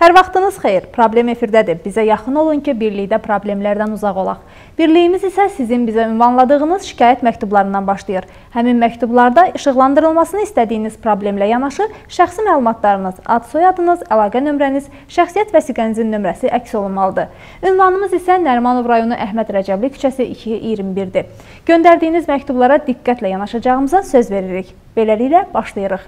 Hər vaxtınız xeyir, Problem efirdədir. Bizə yaxın olun ki, birlikdə problemlərdən uzaq olaq. Birliyimiz isə sizin bizə ünvanladığınız şikayət məktublarından başlayır. Həmin məktublarda işıqlandırılmasını istədiyiniz problemlə yanaşı şəxsi məlumatlarınız, ad soyadınız, əlaqə nömrəniz, şəxsiyyət vəsiqənizin nömrəsi əks olunmalıdır. Ünvanımız isə Nərimanov rayonu Əhməd Rəcəbli küçəsi 221-dir. Göndərdiyiniz məktublara diqqətlə yanaşacağımıza söz veririk. Beləliklə başlayırıq.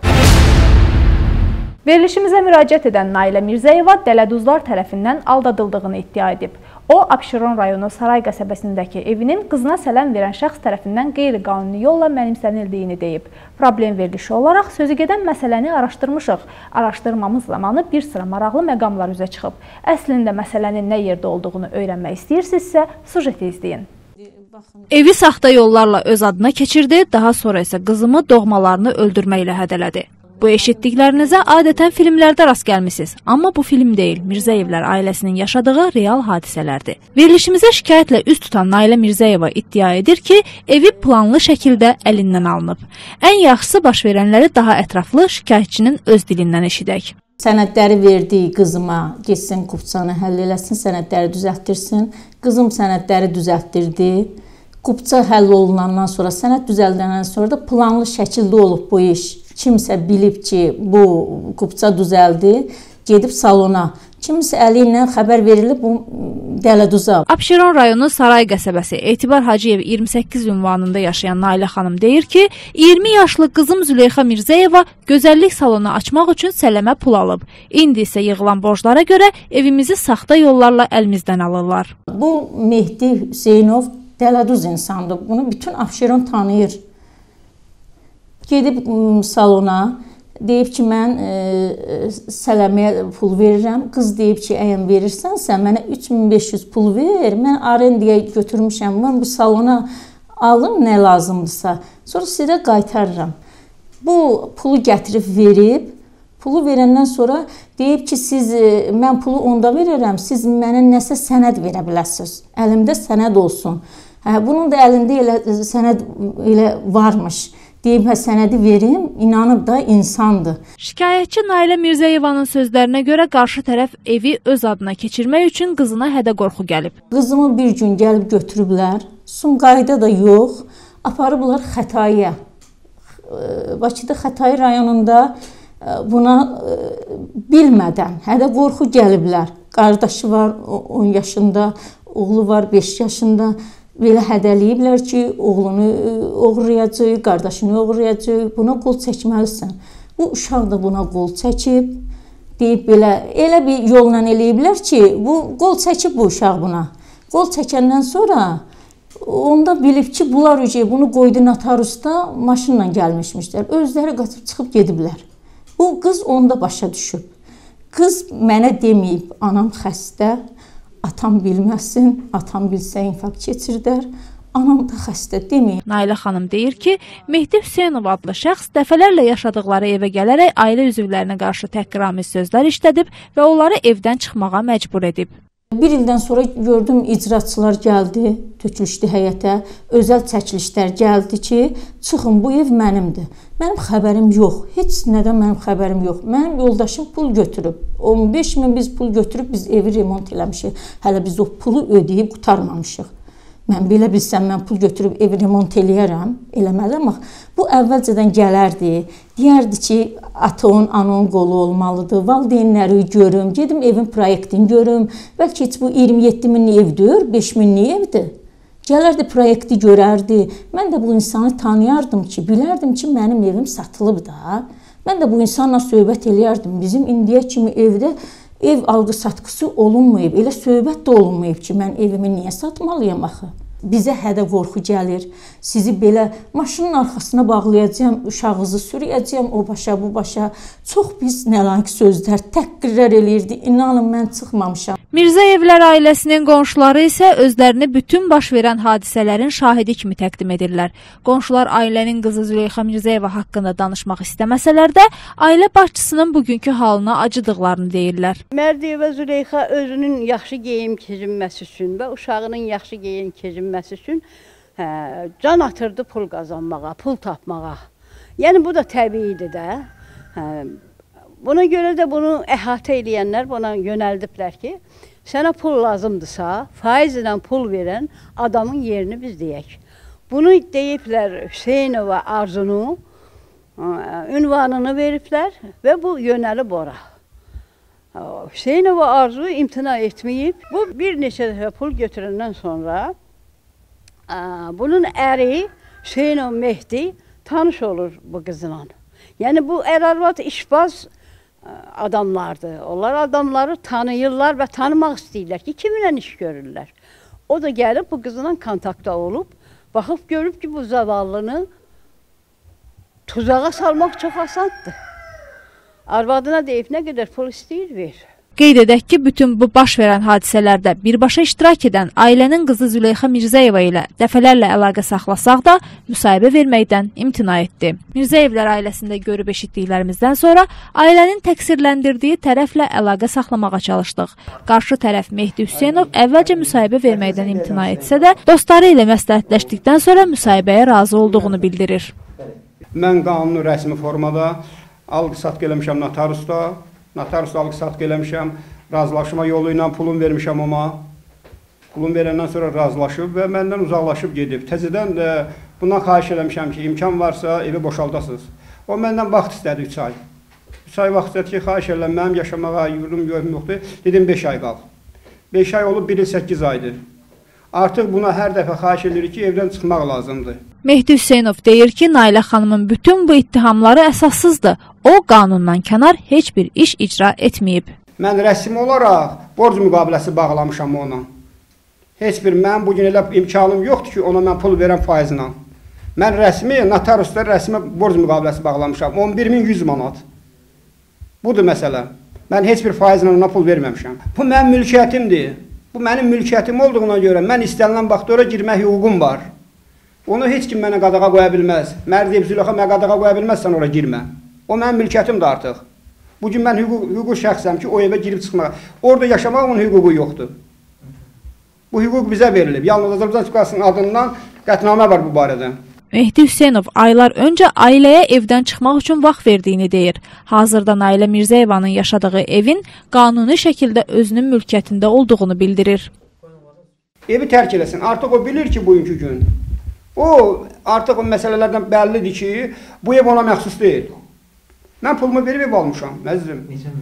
Verilişimizə müraciət edən Nailə Mirzəyeva dələduzlar tərəfindən aldadıldığını iddia edib. O, Abşeron rayonu Saray qəsəbəsindəki evinin qızına sələm verən şəxs tərəfindən qeyri-qanuni yolla mənimsənildiyini deyib. Problem verilişi olaraq sözü gedən məsələni araşdırmışıq. Araşdırmamız zamanı bir sıra maraqlı məqamlar üzə çıxıb. Əslində məsələnin nə yerdə olduğunu öyrənmək istəyirsinizsə, sujeti izləyin. Evi saxta yollarla öz adına keçirdi, daha sonra isə qızımı doğmalarını öldürməklə hədələdi. Bu eşitdiklərinizə adətən filmlərdə rast gəlmisiniz. Amma bu film deyil, Mirzəyevlər ailəsinin yaşadığı real hadisələrdir. Verilişimizə şikayətlə üz tutan Nailə Mirzəyeva iddia edir ki, evi planlı şəkildə əlindən alınıb. Ən yaxşısı baş verənləri daha ətraflı şikayətçinin öz dilindən eşidək. Sənədləri verdiyi qızıma getsin, qupçanı həll eləsin, sənədləri düzəltdirsin. Qızım sənədləri düzəltdirdi. Qupça həll olunandan sonra, sənəd düzəldəndən sonra da planlı şəkildə olub bu iş. Kimsə bilib ki, bu qupça düzəldi, gedib salona. Kimsə əli ilə xəbər verilib bu dələduza. Abşeron rayonu Saray qəsəbəsi Etibar Hacıyev 28 ünvanında yaşayan Nailə xanım deyir ki, 20 yaşlı qızım Züleyxa Mirzəyeva gözəllik salonu açmaq üçün sələmə pul alıb. İndi isə yığılan borclara görə evimizi saxta yollarla əlimizdən alırlar. Bu Mehdi Hüseynov dələduz insandır. Bunu bütün Abşeron tanıyır. Gedib salona, deyib ki, mən sələməyə pul verirəm. Qız deyib ki, əgər verirsənsə, mənə 3500 pul ver, mən arendaya götürmüşəm, mən bu salona alım nə lazımdırsa, sonra sizə qaytarıram. Bu pulu gətirib verib, pulu verəndən sonra deyib ki, mən pulu onda verərəm, siz mənə nəsə sənəd verə biləsiniz, əlimdə sənəd olsun. Bunun da əlində elə sənəd elə varmış. Deyib, sənədi verim, inanıb da insandır. Şikayətçi Nailə Mirzəyevanın sözlərinə görə qarşı tərəf evi öz adına keçirmək üçün qızına hədə-qorxu gəlib. Qızımı bir gün gəlib götürüblər, Sumqayıda da yox, aparıblar Xətayya. Bakıda Xətay rayonunda buna bilmədən hədə-qorxu gəliblər. Qardaşı var 10 yaşında, oğlu var 5 yaşında. Belə hədəliyiblər ki, oğlunu oğurlayacaq, qardaşını oğurlayacaq, buna qol çəkməlisən. Bu uşaq da buna qol çəkib, deyib belə, elə bir yolla eləyiblər ki, bu qol çəkib bu uşaq buna. Qol çəkəndən sonra onda bilib ki, bunlar bunu qoydu notariusda maşınla gəlmişmişlər. Özləri qaçıb çıxıb gediblər. Bu qız onda başa düşüb. Qız mənə deməyib, anam xəstə. Atam bilməsin, atam bilsə infarkt keçirdər, anam da xəstə deməyim. Nailə xanım deyir ki, Mehdi Hüseynov adlı şəxs dəfələrlə yaşadıqları evə gələrək ailə üzvlərinə qarşı təhqiramiz sözlər işlədib və onları evdən çıxmağa məcbur edib. Bir ildən sonra gördüm icraçılar gəldi, tökülüşdü həyətə, özəl çəkilişlər gəldi ki, çıxın bu ev mənimdir. Mənim xəbərim yox, heç nədən mənim xəbərim yox. Mənim yoldaşım pul götürüb, 15 min biz pul götürüb biz evi remont eləmişik. Hələ biz o pulu ödəyib qutarmamışıq. Mən belə bilsəm, mən pul götürüb evi remont eləyərəm, eləməliyəm. Bu əvvəlcədən gələrdi, deyərdi ki, aton, anon qolu olmalıdır, valideynləri görüm, gedim evin proyektini görüm. Bəlkə heç bu 27 minlik evdir, 5 minlik evdir. Gələrdi, proyekti görərdi. Mən də bu insanı tanıyardım ki, bilərdim ki, mənim evim satılıb da. Mən də bu insanla söhbət eləyərdim. Bizim indiyə kimi evdə ev alqı-satqısı olunmayıb, elə söhbət də olunmayıb ki, mən evimi niyə satmalıyam axı? Bizə hədə-qorxu gəlir, sizi belə maşının arxasına bağlayacağım, uşağınızı sürüyəcəyəm o başa, bu başa. Çox biz nələnik sözlər, təhqirlər eləyirdi, inanın mən çıxmamışam. Mirzəyevlər ailəsinin qonşuları isə özlərini bütün baş verən hadisələrin şahidi kimi təqdim edirlər. Qonşular ailənin qızı Züleyxa Mirzəyeva haqqında danışmaq istəməsələr də, ailə başçısının bugünkü halına acıdıqlarını deyirlər. Mirzəyeva Züleyxa özünün yaxşı geyim keçinməsi üçün və uşağının yaxşı geyim keçinməsi üçün can atırdı pul qazanmağa, pul tapmağa. Yəni bu da təbiidir də. Buna görə də bunu əhatə edənlər buna yönəldiblər ki, sənə pul lazımdırsa, faizlə pul verən adamın yerini biz deyək. Bunu deyiblər Hüseynova Arzunu, ünvanını veriblər və bu yönəlib ora. Hüseynova Arzu imtina etməyib. Bu bir neçə dəfə pul götürəndən sonra bunun əri Hüseynov Mehdi tanış olur bu qızla. Yəni bu ər-arvad işbaz adamlardır. Onlar adamları tanıyırlar və tanımaq istəyirlər ki, kiminlə iş görürlər. O da gəlib bu qızla kontaktda olub, baxıb görüb ki, bu zavallını tuzağa salmaq çox asandır. Arvadına deyib, nə qədər pul istəyir, ver. Qeyd edək ki, bütün bu baş verən hadisələrdə birbaşa iştirak edən ailənin qızı Züleyxa Mirzəyeva ilə dəfələrlə əlaqə saxlasaq da müsahibə verməkdən imtina etdi. Mirzəyevlər ailəsində görüb eşitdiklərimizdən sonra ailənin təqsirləndirdiyi tərəflə əlaqə saxlamağa çalışdıq. Qarşı tərəf Mehdi Hüseynov əvvəlcə müsahibə verməkdən imtina etsə də, dostları ilə məsləhətləşdikdən sonra müsahibəyə razı olduğunu bildirir. Mən qanunu rəsmi formada alqı-satqı eləmişəm notariusda. Notariusda alqı-satqı eləmişəm, razılaşma yolu ilə pulum vermişəm ona. Pulum verəndən sonra razılaşıb və məndən uzaqlaşıb gedib. Təzədən bundan xahiş eləmişəm ki, imkan varsa evi boşaldasınız. O məndən vaxt istədi 3 ay. 3 ay vaxt istədi ki, xahiş eləm, mənim yaşamağa yurdum yoxdur. Dedim 5 ay qal. 5 ay olub 1 il 8 aydır. Artıq buna hər dəfə xahiş edirik ki, evdən çıxmaq lazımdır. Mehdi Hüseynov deyir ki, Nailə xanımın bütün bu ittihamları əsassızdır. O, qanundan kənar heç bir iş icra etməyib. Mən rəsmi olaraq borc müqaviləsi bağlamışam ona. Heç bir mən bugün elə imkanım yoxdur ki, ona mən pul verəm faizlə. Mən rəsmi, notariusda rəsmi borc müqaviləsi bağlamışam. 11.100 manat. Budur məsələ. Mən heç bir faizlə ona pul verməmişəm. Bu mənim mülkiyyətimdir. Bu mənim mülkiyyətim olduğuna görə mən istənilən vaxtda ora girmək hüququm var. Onu heç kim mənə qadağa qoya bilməz. Mərd deyib Züleyxa, mənə qadağa qoya bilməzsən ora girmə. O mənim mülkiyyətimdir artıq. Bugün mən hüquq şəxsəm ki, o evə girib çıxmağa. Orada yaşamaq onun hüququ yoxdur. Bu hüquq bizə verilib. Yalnız Azərbaycan Respublikasının adından qətnamə var bu barədə. Mehdi Hüseynov aylar öncə ailəyə evdən çıxmaq üçün vaxt verdiyini deyir. Hazırda Nailə Mirzəyevanın yaşadığı evin qanuni şəkildə özünün mülkiyyətində olduğunu bildirir. Evi tərk eləsin. Artıq o bilir ki, bugünkü gün. O, artıq o məsələlərdən bəllidir ki, bu ev ona məxsus deyil. Mən pulumu verib ev almışam, məzrim.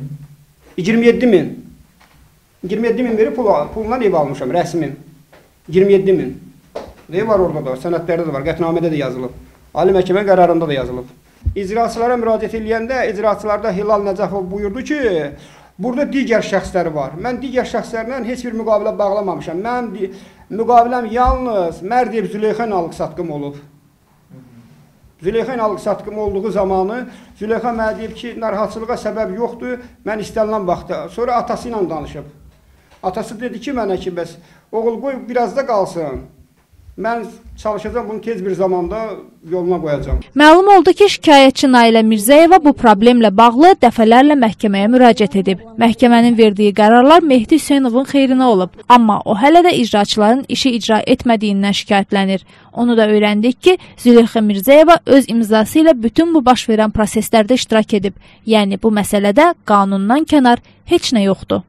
27.000. 27.000 verib pulundan ev almışam, rəsmim. 27.000. Ev var orada da, sənədlərdə də var, qətnamədə də yazılıb. Ali məhkəmə qərarında da yazılıb. İcraçılara müraciət edəndə icraçılarda Hilal Nəcəfov buyurdu ki, burada digər şəxsləri var. Mən digər şəxslərlə heç bir müqavilə bağlamamışam. Mənim müqaviləm yalnız Mərdiyev Züleyxa ilə alqı-satqım olub. Züleyxa ilə alqı-satqım olduğu zamanı Züleyxa mənə deyib ki, narahatçılığa səbəb yoxdur, mən istənilən vaxtda. Sonra atası ilə danışıb. Atası dedi ki, mənə ki, bəs oğul qoy biraz da qalsın. Mən çalışacağım, bunu tez bir zamanda yoluna qoyacağım. Məlum oldu ki, şikayətçi Nailə Mirzəyeva bu problemlə bağlı dəfələrlə məhkəməyə müraciət edib. Məhkəmənin verdiyi qərarlar Mehdi Hüseynovun xeyrinə olub. Amma o hələ də icraçıların işi icra etmədiyindən şikayətlənir. Onu da öyrəndik ki, Züleyxa Mirzəyeva öz imzası ilə bütün bu baş verən proseslərdə iştirak edib. Yəni bu məsələdə qanundan kənar heç nə yoxdur.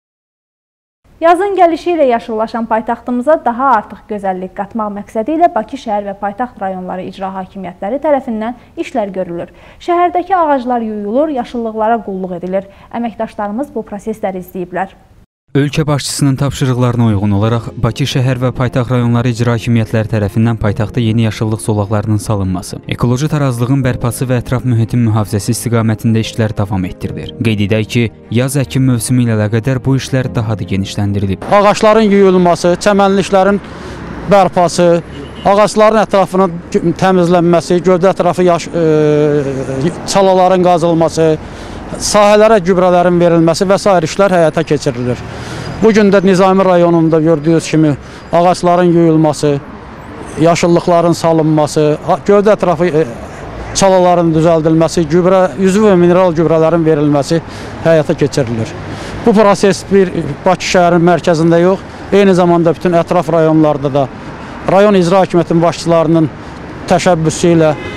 Yazın gəlişi ilə yaşıllaşan paytaxtımıza daha artıq gözəllik qatmaq məqsədi ilə Bakı şəhər və paytaxt rayonları icra hakimiyyətləri tərəfindən işlər görülür. Şəhərdəki ağaclar yuyulur, yaşıllıqlara qulluq edilir. Əməkdaşlarımız bu prosesləri izləyiblər. Ölkə başçısının tapşırıqlarına uyğun olaraq Bakı şəhər və paytaxt rayonları icra hakimiyyətləri tərəfindən paytaxtda yeni yaşıllıq zolaqlarının salınması, ekoloji tarazlığın bərpası və ətraf mühitin mühafizəsi istiqamətində işlər davam etdirilir. Qeyd edək ki, yaz əkim mövsümü ilə əlaqədar bu işlər daha da genişləndirilib. Ağacların yuyulması, çəmənliklərin bərpası, ağacların ətrafının təmizlənməsi, gövdə ətrafı çalaların qazılması, sahələrə gübrələrin verilməsi və s. işlər həyata keçirilir. Bugün də Nizami rayonunda gördüyünüz kimi ağacların yuyulması, yaşıllıqların salınması, gövdə ətrafı çalaların düzəldilməsi, üzvü və mineral gübrələrin verilməsi həyata keçirilir. Bu proses bir Bakı şəhərinin mərkəzində yox, eyni zamanda bütün ətraf rayonlarda da rayon icra hakimiyyətinin başçılarının təşəbbüsü ilə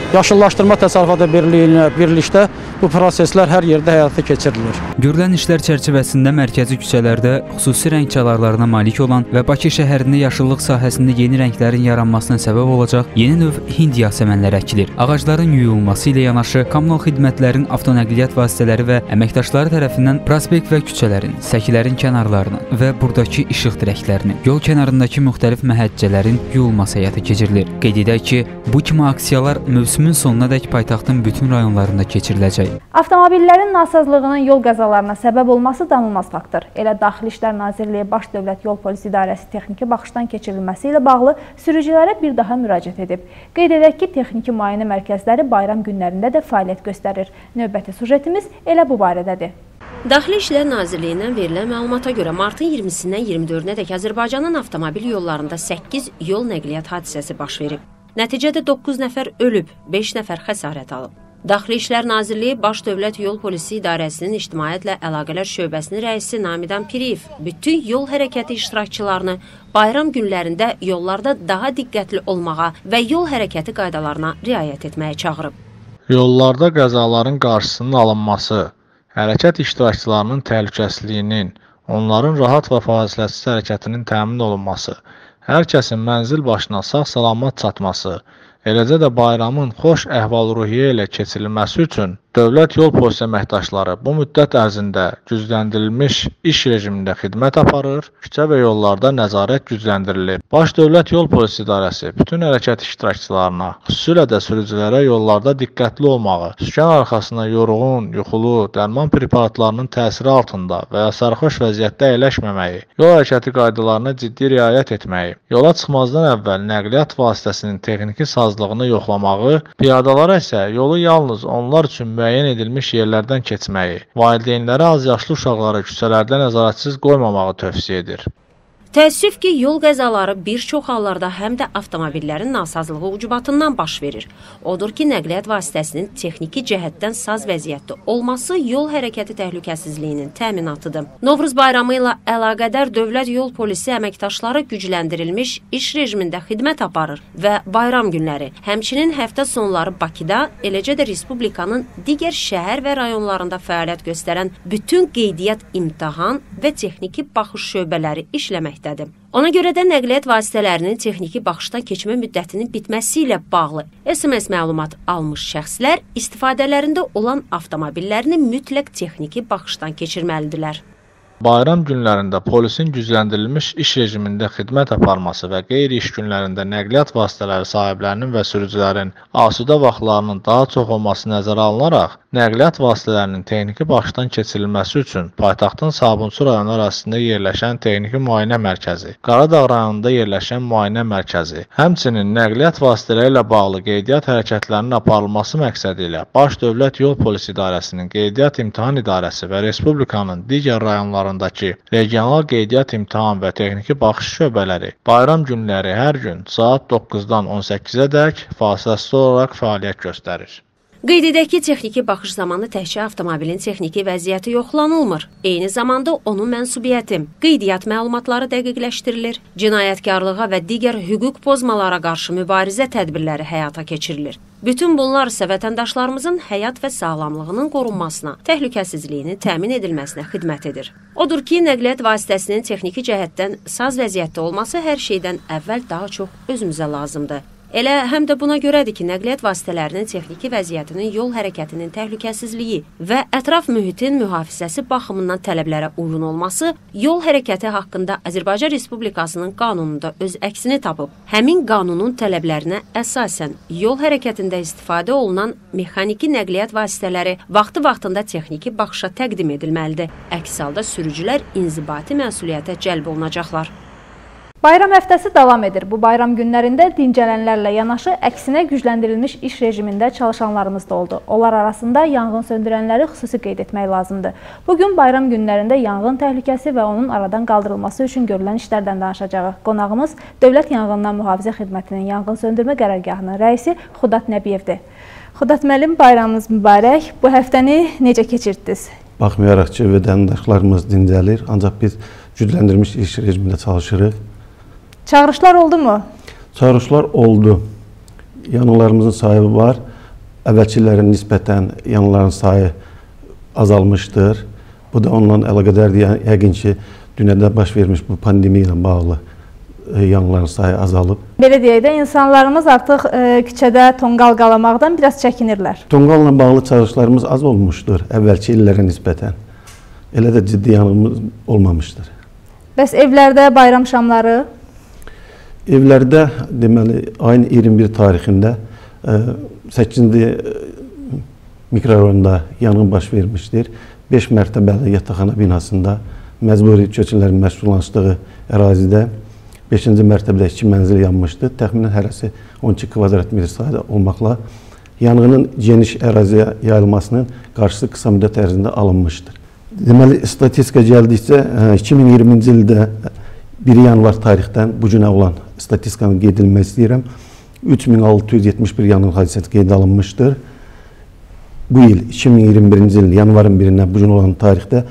Yaşıllaşdırma Təsərrüfatı Birliyi ilə birlikdə bu proseslər hər yerdə həyata keçirilir. Görülən işlər çərçivəsində mərkəzi küçələrdə xüsusi rəng çalarlarına malik olan və Bakı şəhərində yaşıllıq sahəsində yeni rənglərin yaranmasına səbəb olacaq yeni növ hind yasəmənləri əkilir. Ağacların yuyulması ilə yanaşı kommunal xidmətlərin, avtonəqliyyat vasitələri və əməkdaşları tərəfindən prospekt və küçələrin, səkilərin kənarlarına və burdakı işıq dirəklərinin, yol kənarındakı müxtəlif məhəccələrin yuyulması həyata keçirilir. Qeyd edək ki, bu kimi aksiyalar mövsümün sonunadək paytaxtın bütün rayonlarında keçiriləcək. Avtomobillərin nasazlığının yol qəzalarına səbəb olması danılmaz faktdır. Elə Daxili İşlər Nazirliyi Baş Dövlət Yol Polisi İdarəsi texniki baxışdan keçirilməsi ilə bağlı sürücülərə bir daha müraciət edib. Qeyd edək ki, texniki müayinə mərkəzləri bayram günlərində də fəaliyyət göstərir. Növbəti sujetimiz elə bu barədədir. Daxili İşlər Nazirliyindən verilən məlumata görə martın 20-sindən 24-nədək Azərbaycanın avtomobil yollarında 8 yol nəqliyyat hadisəsi baş verib. Nəticədə 9 nəfər ölüb, 5 nəfər xəsarət alıb. Daxili İşlər Nazirliyi Baş Dövlət Yol Polisi İdarəsinin İctimaiyyətlə Əlaqələr Şöbəsinin rəisi Namidan Piriyev bütün yol hərəkəti iştirakçılarını bayram günlərində yollarda daha diqqətli olmağa və yol hərəkəti qaydalarına riayət etməyə çağırıb. Yollarda qəzaların qarşısının alınması, hərəkət iştirakçılarının təhlükəsizliyinin, onların rahat və fasiləsiz hərəkətinin təmin olunması, hər kəsin mənzil başına sağ-salamat çatması, eləcə də bayramın xoş əhval-ruhiyyə ilə keçirilməsi üçün Dövlət Yol Polisi əməkdaşları bu müddət ərzində gücləndirilmiş iş rejimində xidmət aparır, küçə və yollarda nəzarət gücləndirilib. Baş Dövlət Yol Polisi İdarəsi bütün hərəkət iştirakçılarına, xüsusilə də sürücülərə yollarda diqqətli olmağı, sükan arxasına yorğun, yuxulu, dərman preparatlarının təsiri altında və ya sərxoş vəziyyətdə əyləşməməyi, yol hərəkəti qaydalarına ciddi riayət etməyi, yola çıxmazdan əvvəl nəqliyyat vasitəsinin texniki sazlığını yoxlamağı, piyadalara isə yolu yalnız onlar üçün müəyyən edilmiş yerlərdən keçməyi, valideynlərə az yaşlı uşaqları küçələrdə nəzarətsiz qoymamağı tövsiyə edir. Təəssüf ki, yol qəzaları bir çox hallarda həm də avtomobillərin nasazlığı ucubatından baş verir. Odur ki, nəqliyyat vasitəsinin texniki cəhətdən saz vəziyyətdə olması yol hərəkəti təhlükəsizliyinin təminatıdır. Novruz bayramı ilə əlaqədar Dövlət Yol Polisi əməkdaşları gücləndirilmiş iş rejimində xidmət aparır və bayram günləri, həmçinin həftə sonları Bakıda, eləcə də Respublikanın digər şəhər və rayonlarında fəaliyyət göstərən bütün qeydiyyat imtahan və texniki baxış şöbələri işləməkdədir. Ona görə də nəqliyyat vasitələrinin texniki baxışdan keçmə müddətinin bitməsi ilə bağlı SMS məlumat almış şəxslər istifadələrində olan avtomobillərini mütləq texniki baxışdan keçirməlidirlər. Bayram günlərində polisin gücləndirilmiş iş rejimində xidmət aparması və qeyri-iş günlərində nəqliyyat vasitələri sahiblərinin və sürücülərin asudə vaxtlarının daha çox olması nəzərə alınaraq, nəqliyyat vasitələrinin texniki baxışdan keçirilməsi üçün paytaxtın Sabunçu rayonu ərazisində yerləşən texniki müayinə mərkəzi, Qaradağ rayonunda yerləşən müayinə mərkəzi, həmçinin nəqliyyat vasitələri ilə bağlı qeydiyyat hərəkətlərinin aparılması məqsədi ilə Baş Dövlət Yol Polisi İdarəsinin Qeydiyyat İmtahan İdarəsi və Respublikanın digər rayonları regional qeydiyyat imtahan və texniki baxış şöbələri bayram günləri hər gün saat 9-dan 18-ədək fasiləsiz olaraq fəaliyyət göstərir. Qeyd edək ki, texniki baxış zamanı təkcə avtomobilin texniki vəziyyəti yoxlanılmır. Eyni zamanda onun mənsubiyyəti, qeydiyyat məlumatları dəqiqləşdirilir, cinayətkarlığa və digər hüquq pozmalara qarşı mübarizə tədbirləri həyata keçirilir. Bütün bunlar isə vətəndaşlarımızın həyat və sağlamlığının qorunmasına, təhlükəsizliyinin təmin edilməsinə xidmət edir. Odur ki, nəqliyyat vasitəsinin texniki cəhətdən saz vəziyyətdə olması hər şeydən əvvəl daha çox özümüzə lazımdır. Elə həm də buna görədir ki, nəqliyyat vasitələrinin texniki vəziyyətinin yol hərəkətinin təhlükəsizliyi və ətraf mühitin mühafizəsi baxımından tələblərə uyğun olması yol hərəkəti haqqında Azərbaycan Respublikasının qanununda öz əksini tapıb. Həmin qanunun tələblərinə əsasən yol hərəkətində istifadə olunan mexaniki nəqliyyat vasitələri vaxtı-vaxtında texniki baxışa təqdim edilməlidir. Əks halda sürücülər inzibati məsuliyyətə cəlb olunacaqlar. Bayram həftəsi davam edir. Bu bayram günlərində dincələnlərlə yanaşı əksinə gücləndirilmiş iş rejimində çalışanlarımız da oldu. Onlar arasında yanğın söndürənləri xüsusi qeyd etmək lazımdır. Bugün bayram günlərində yanğın təhlükəsi və onun aradan qaldırılması üçün görülən işlərdən danışacağıq. Qonağımız Dövlət Yanğından Mühafizə Xidmətinin yanğın söndürmə qərargahının rəisi Xudat Nəbiyevdir. Xudat müəllim, bayramınız mübarək. Bu həftəni necə keçirdiniz? Baxmayaraq ki, vətəndaşlarımız dincəlir, ancaq biz gücləndirilmiş iş rejimində çalışırıq. Çağırışlar oldu mu? Çağırışlar oldu. Yanılarımızın sahibi var. əvvəlki illərə nisbətən yanğınların sayı azalmışdır. Bu da onunla əlaqədardır. Yəqin ki, dünyada baş vermiş bu pandemiya ilə bağlı yanğınların sayı azalıb. Belə deyək də, insanlarımız artıq küçədə tonqal qalamaqdan biraz çəkinirlər. Tonqalla bağlı çalışmalarımız az olmuşdur əvvəlki illərə nisbətən. Elə də ciddi yanğımız olmamışdır. Bəs evlərdə bayram şamları? Evlərdə, deməli, ayın 21 tarixində 8-ci mikrorayonda yanğın baş vermişdir. 5 mərtəbəli yataqxana binasında məcburi köçkünlərin məskunlaşdığı ərazidə 5-ci mərtəbədə 2 mənzil yanmışdı. Təxminən hərəsi 12 kvadrat metr sayda olmaqla yanğının geniş əraziyə yayılmasının qarşısı qısa müddət ərzində alınmışdır. Deməli, statistika gəldikcə 2020-ci ildə 1 yanvar tarixdən bu günə olan statistikanı qeyd edilmək istəyirəm. 3671 yanğın hadisəsi qeyd alınmışdır. Bu il 2021-ci il yanvarın 1-dən bu gün olan tarixdə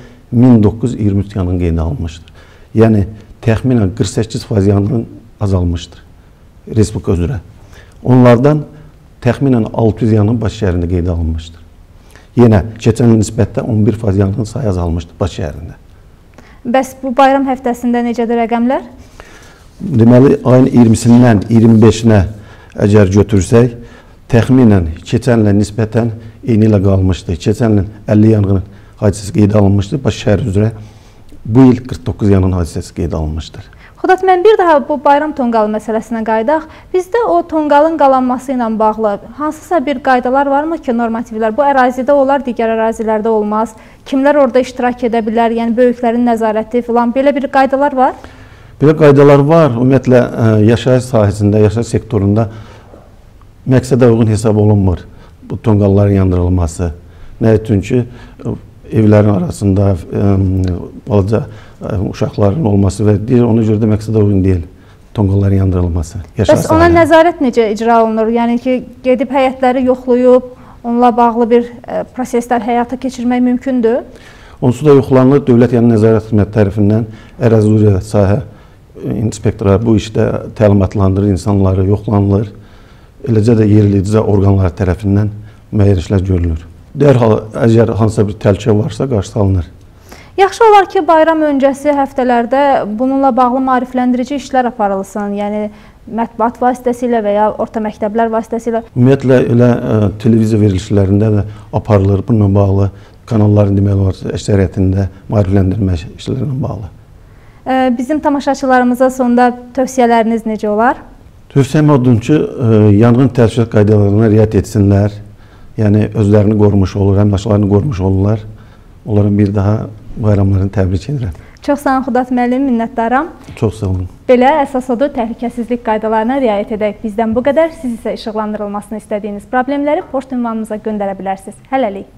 1923 yanğın qeyd alınmışdır. Yəni təxminən 48% yanğın azalmışdır respublika üzrə. Onlardan təxminən 600 yanğın Bakı şəhərində qeyd alınmışdır. Yenə keçən il nisbətdə 11% yanğın sayı azalmışdır Bakı şəhərində. Bəs bu bayram həftəsində necədir rəqəmlər? Deməli, ayın 20-sindən 25-nə əgər götürsək, təxminən keçən ilə nisbətən eyni ilə qalmışdı. Keçən il 50 yanğın hadisəsi qeyd alınmışdı Bakı şəhəri üzrə. Bu il 49 yanğın hadisəsi qeyd alınmışdır. Xudat, mən bir daha bu bayram tonqalı məsələsinə qaydaq. Bizdə o tonqalın qalanması ilə bağlı hansısa bir qaydalar varmı ki, normativlər? Bu ərazidə olar, digər ərazilərdə olmaz. Kimlər orada iştirak edə bilər? Yəni, böyüklərin nəzarəti filan, belə bir qaydalar var? Belə qaydalar var. Ümumiyyətlə, yaşayış sahəsində, yaşayış sektorunda məqsədə uyğun hesab olunmur bu tonqalların yandırılması. Nə üçün ki, evlərin arasında balaca uşaqların olması və ona görə də məqsədə uyğun deyil tonqalların yandırılması. Bəs ona nəzarət necə icra olunur? Yəni ki, gedib həyətləri yoxlayıb, onunla bağlı bir proseslər həyata keçirmək mümkündür? Onsuz da yoxlanılır. Dövlət Yanğın Nəzarət Xidməti tərəfindən ərazi üzrə sahə inspektorları bu işdə təlimatlandırır, insanları yoxlanılır. Eləcə də yerli icra orqanları tərəfindən müəyyən işlər görülür. Dərhal, əgər hansısa bir təhlükə varsa, qarşısı alınır. Yaxşı olar ki, bayram öncəsi həftələrdə bununla bağlı maarifləndirici işlər aparılsın. Yəni, mətbuat vasitəsilə və ya orta məktəblər vasitəsilə. Ümumiyyətlə, elə televiziya verilişlərində də aparılır. Bununla bağlı kanalların deməli var, əksəriyyətində maarifləndirmə işlərlə bağlı. Bizim tamaşaçılarımıza sonda tövsiyələriniz necə olar? Tövsiyəm odur ki, yanğın təhlükəsizlik qaydalarına riayət etsinlər. Yəni, özlərini qorumuş olur, əməkdaşlarını qorumuş olurlar. Onların bir daha bayramlarını təbrik edirəm. Çox sağ olun, Xudat müəllim, minnətdaram. Çox sağ olun. Belə əsas odur, təhlükəsizlik qaydalarına riayət edək. Bizdən bu qədər. Siz isə işıqlandırılmasını istədiyiniz problemləri poçt ünvanımıza göndərə bilərsiniz. Hələlik.